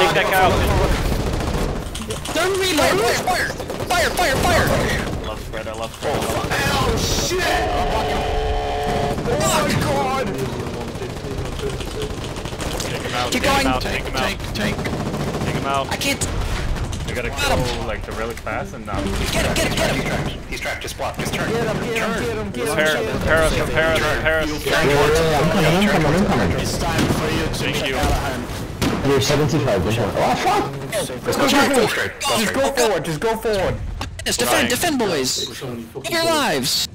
take that cow. Don't reload! Fire! I love spread, I love spread. Oh shit! Oh my god! Take him out, Keep take him going. out, take him out. Tank. Take him out. I can't. We gotta kill like the really fast and not. Get him! He's trapped, just block, just turn. Get him. Prepare us. I'm coming. It's time for you to Thank you. You're 75, oh fuck! Go straight. Just go forward. Yes, defend, boys! Give your lives!